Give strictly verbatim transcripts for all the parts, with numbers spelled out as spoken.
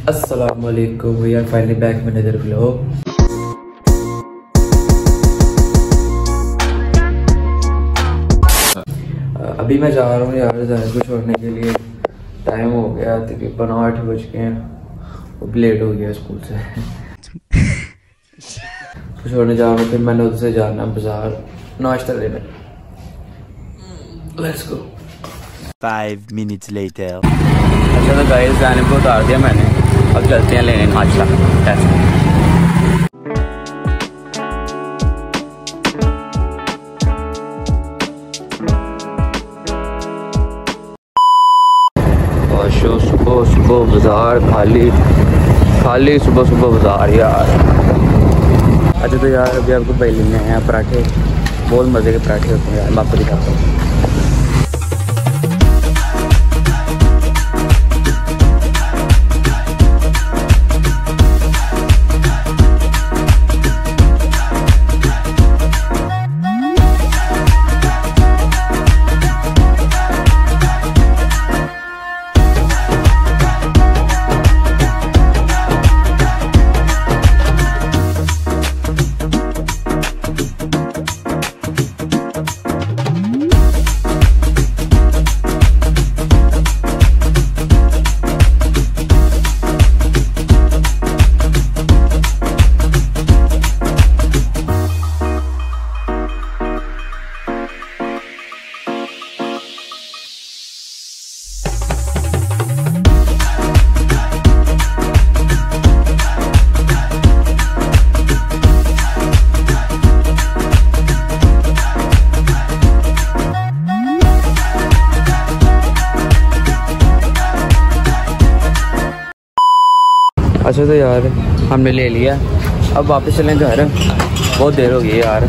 अस्सलाम वालेकुम, we are finally back with another vlog. अभी मैं जा रहा हूँ यार ज़ाहिर को छोड़ने के लिए। टाइम हो गया तकरीबन आठ बज गए हैं, वो लेट हो गया स्कूल से। तो छोड़ने जा रहा हूँ, फिर मैंने उधर से जाना बाजार नाश्ता लेने। Let's go. Five minutes later. अच्छा तो गाइस गाने को उतार दिया मैंने, अब चलते हैं लेने नाश्ता। और शो सुबह सुबह बाजार खाली खाली सुबह सुबह बाजार यार। अच्छा तो यार अभी आपको भाई लेने आए हैं पराठे, बहुत मज़े के पराठे होते हैं यार, मैं आपको दिखाता हूँ। अच्छा तो यार हमने ले लिया, अब वापस चलें घर, बहुत देर हो गई यार।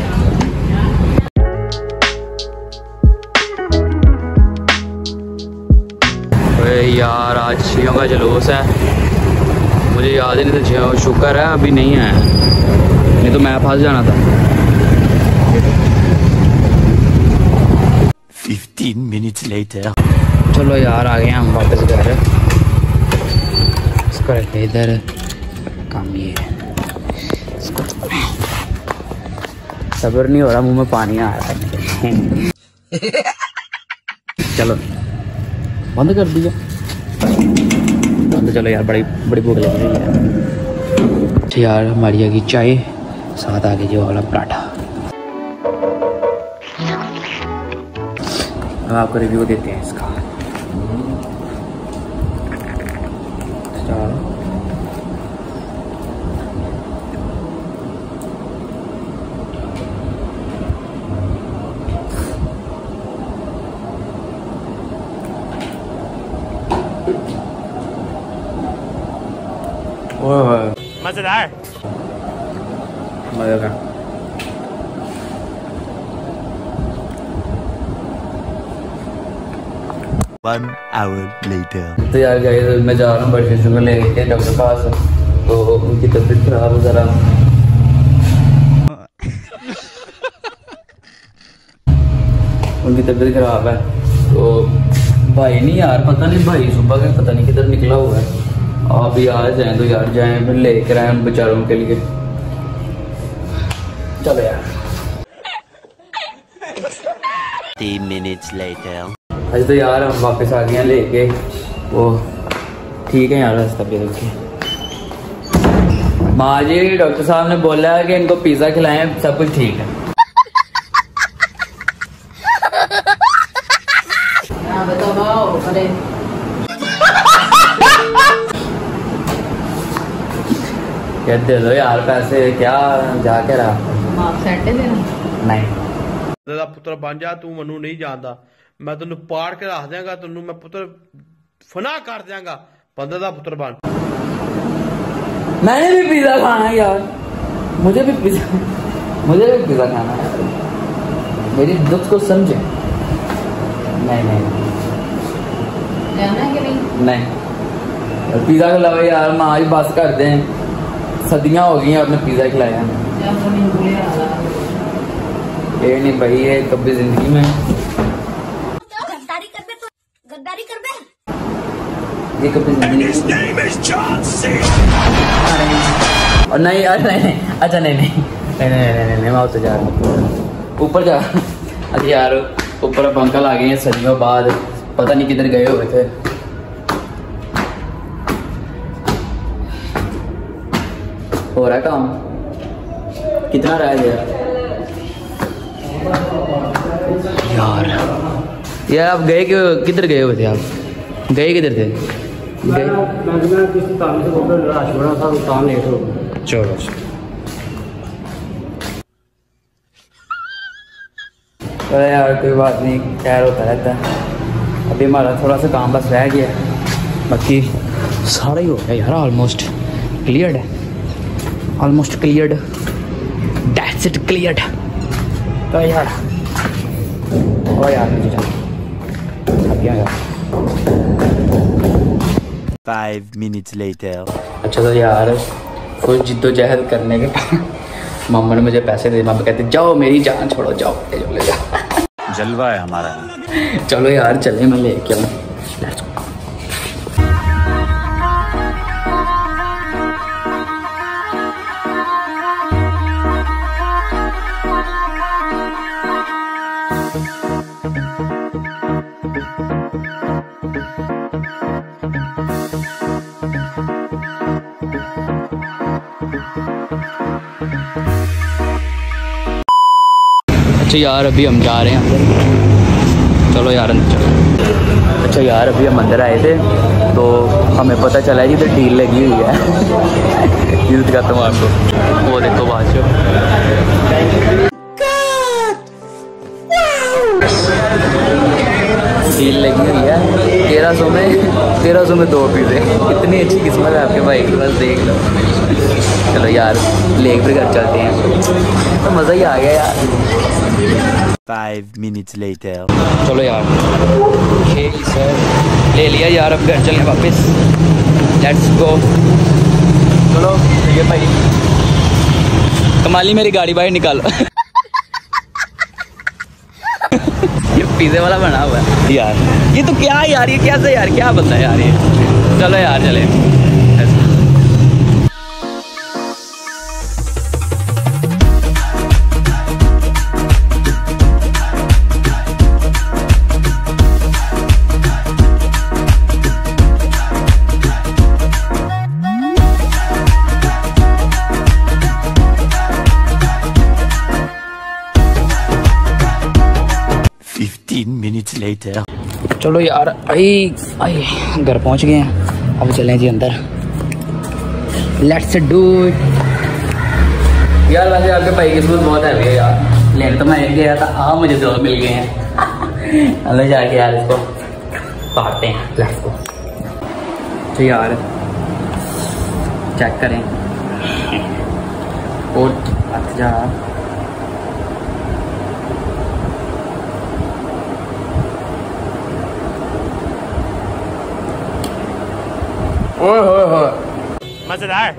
अरे यार आज छियों का जुलूस है, मुझे याद ही नहीं था छियों, शुक्र है अभी नहीं है, नहीं तो मैं फंस जाना था। Fifteen minutes later. चलो यार आ गए हम वापस घर। रखे इधर काम ये इसको सब्र नहीं हो रहा, मुंह में पानी आ रहा है। चलो बंद कर दिया बंद। चलो यार बड़ी बड़ी भूख लग रही है। अच्छा यार हमारी आ गई चाय, साथ आ गया जो वाला पराठा। अब आपको रिव्यू देते हैं इसका। मजेदार मजा का। One hour later. तो यार गाइस मैं जा रहा हूँ बड़े शिशु को लेके डॉक्टर पास, तो उनकी तबीयत खराब है ज़रा। उनकी तबीयत खराब है तो भाई नहीं यार, पता नहीं भाई सुबह का पता नहीं किधर निकला हुआ है। आप भी आ जाएं तो यार जाएं, फिर लेकर आए उन बेचारों के लिए। चलो यार। Three minutes later. आज तो यार हम वापस आ गए हैं लेके, वो ठीक है यार तबीयत की। माँ जी डॉक्टर साहब ने बोला है कि इनको पिज़्ज़ा खिलाएं, सब कुछ ठीक है। क्या दे दो यार पैसे, क्या जाके रहा नहीं ਦਾ ਪੁੱਤਰ ਬਣ ਜਾ, ਤੂੰ ਮੈਨੂੰ ਨਹੀਂ ਜਾਣਦਾ, ਮੈਂ ਤੈਨੂੰ ਪਾੜ ਕੇ ਰੱਖ ਦਿਆਂਗਾ, ਤੈਨੂੰ ਮੈਂ ਪੁੱਤਰ फना कर दियांगा, बंदे दा पुत्र बन। मैंने भी पिज़्ज़ा खाना है यार, मुझे भी पिज़्ज़ा मुझे भी पिज़्ज़ा खाना है, मेरी दुख को समझे। नहीं नहीं जाना है कि नहीं? नहीं पिज़्ज़ा खिलाओ यार, माँ आज बस कर दें, सदियाँ हो गई हैं आपने पिज़्ज़ा खिलाया। ये नहीं भाई, ये कभी जिंदगी में गद्दारी कर बे, तो गद्दारी कर बे। ये कभी जिंदगी और नहीं यार नहीं नहीं अच्छा नहीं नहीं नहीं नहीं नहीं नहीं मैं उतर जा रहा हूँ ऊपर जा। अरे यार ऊपर अब अंकल आ गए हैं सदियों बाद, पता नहीं किधर गए हुए थे। हो रहा है काम, कितना रह गया यार? यार आप गए क्यों, किधर गए हुए थे आप? गए किधर थे? गए चलो अरे यार कोई बात नहीं, खैर होता रहता है। अभी हमारा थोड़ा सा काम बस रह गया, बाकी सारा ही हो गया यार। ऑलमोस्ट क्लियर्ड है, almost cleared, that's it cleared. तो यार ओ यार मुझे अब क्या यार। Five minutes later. अच्छा तो यार कुछ जिद्दोजहद करने के बाद मम्मा ने मुझे पैसे दे, मम्मा कहते जाओ मेरी जान छोड़ो, जाओ ले जाओ ले जाओ। जलवा है हमारा। चलो यार चले, मैं लेके आऊँ। Let's go. अच्छा यार अभी हम जा रहे हैं अंदर, चलो यार अंदर चलो। अच्छा यार अभी हम अंदर आए थे तो हमें पता चला है इधर डील लगी हुई है। यूज दिखाता हूँ आपको, वो देखो बाजू डील लगी हुई है तेरह सौ में, तेरह सौ में दो पीते। इतनी अच्छी किस्मत है आपके भाई की, बस देख लो। चलो यार लेक पे घर चलते हैं, तो मज़ा ही आ गया यार। Five minutes later. चलो यार ठीक सर ले लिया यार, अब घर चलें वापस। Let's go. चलो ये भाई कमाली मेरी गाड़ी बाहर निकालो। ये पिज़्ज़े वाला बना हुआ है यार, ये तो क्या यार, ये कैसे यार, क्या बंदा है यार ये। चलो यार चले। Fifteen minutes later. चलो यार आई आई घर पहुंच गए हैं, अब चलें जी अंदर। Let's do it. यार वैसे आपके भाई की किस्मत बहुत है यार, लेने तो मैं एक गया था, हाँ मुझे दो मिल गए हैं। हमें जाके यार इसको काटते हैं। Let's go. तो यार चेक करें और अच्छा ओए होए होए मजेदार।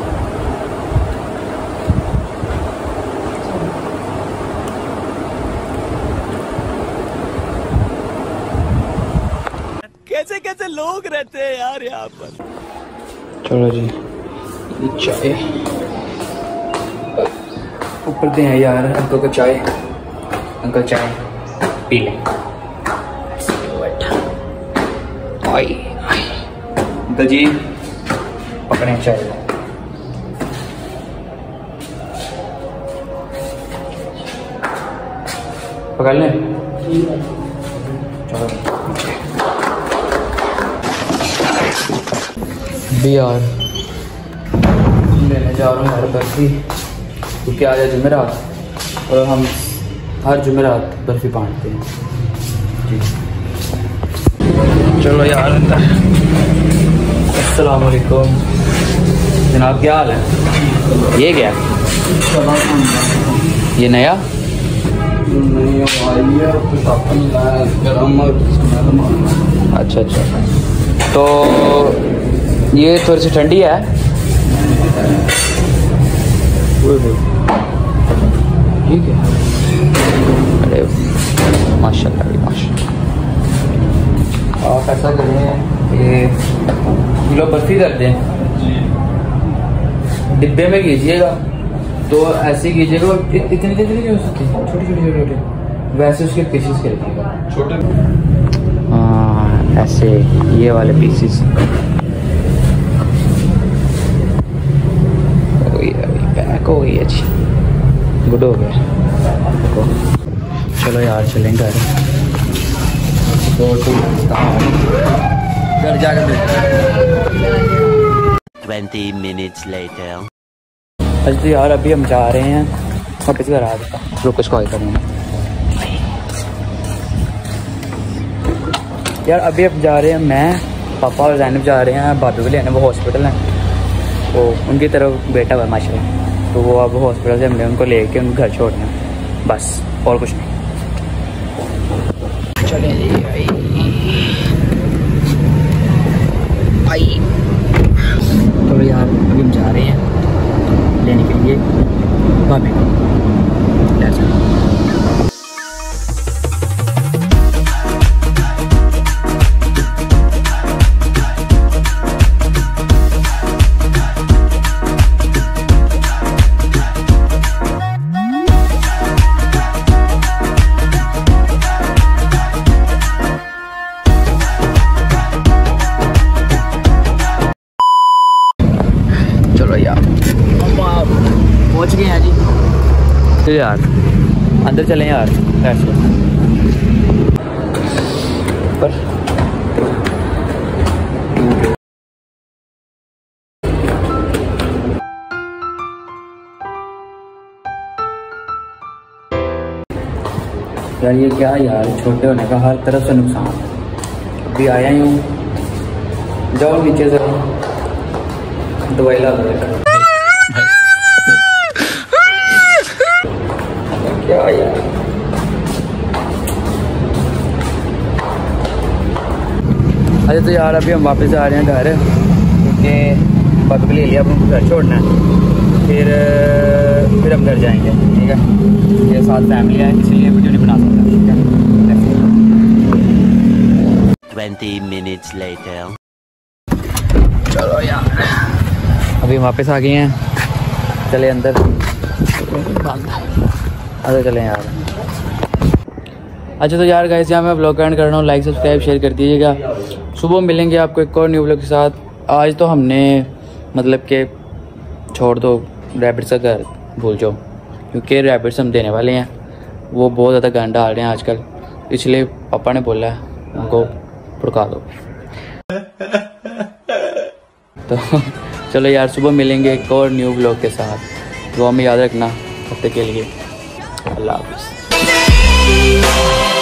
कैसे कैसे लोग रहते हैं यार यहाँ पर। चलो जी चाय ऊपर दे हैं यार, अंकल को चाय, अंकल चाय पी लें। अंकल जी पकड़े चाय, पकड़ लें। चलो भी यार लेने जा रहा हूँ यार बर्फी, क्योंकि आज है जुमेरात और हम हर जुमेरात बर्फी बांटते हैं जी। चलो यार अंदर। अस्सलाम वालेकुम जनाब, क्या हाल है? ये क्या ये नया अच्छा अच्छा, तो ये थोड़ी सी ठंडी है। ठीक है, अरे माशाल्लाह माशाल्लाह। आप ऐसा करें ये किलो बर्फी कर दें, डिब्बे में कीजिएगा तो ऐसे कीजिएगा। इतनी इतनी नहीं हो सकती, छोटी छोटी छोटे छोटे, वैसे उसके पीसेस कर दीजिएगा छोटे। हाँ ऐसे ये वाले पीसेस। पैक हो गई अच्छी, गुड हो गया। चलो यार चलें घर, घर जाकर Twenty minutes later. अच्छा तो यार अभी हम जा रहे हैं वापस घर आ देता, रुक इसको करेंगे यार। अभी अब जा रहे हैं, मैं पापा और जैनब जा रहे हैं भाभी को लेने, वो हॉस्पिटल हैं, तो उनकी तरफ बेटा हुआ माशाल्लाह, तो वो अब हॉस्पिटल से हमने उनको लेके उनको घर छोड़ना, बस और कुछ नहीं। चले जी आई आई तो यार अभी हम जा रहे हैं लेने के लिए भाभी को। चलो यार पहुंच गए हैं जी। तो यार अंदर चलें यार ऐसे पर यार ये क्या यार, छोटे होने का हर तरफ से नुकसान। अभी आया ही हूँ, जाओ नीचे से दवाई ला दो क्या यार। अच्छा तो यार अभी हम वापस आ रहे हैं घर, क्योंकि पापा को ले लिया, अब उनको घर छोड़ना है, फिर फिर हम घर जाएंगे। ठीक है, ये साथ फैमिली है इसलिए वीडियो नहीं बना सकता। ठीक है, Twenty minutes later. चलो यार अभी वापस आ गए हैं, चले अंदर, अंदर चले यार। अच्छा तो यार गाइस यहाँ मैं ब्लॉग एंड कर रहा हूँ, लाइक सब्सक्राइब शेयर कर दीजिएगा। सुबह मिलेंगे आपको एक और न्यू ब्लॉग के साथ। आज तो हमने मतलब कि छोड़ दो रैबिट्स का घर, भूल जाओ, क्योंकि रैबिट्स हम देने वाले हैं, वो बहुत ज़्यादा गंद डाल रहे हैं आजकल, इसलिए पापा ने बोला है उनको भड़का दो। तो चलो यार सुबह मिलेंगे एक और न्यू ब्लॉग के साथ, दुआ में याद रखना। तब तक के लिए अल्लाह हाफ़िज़।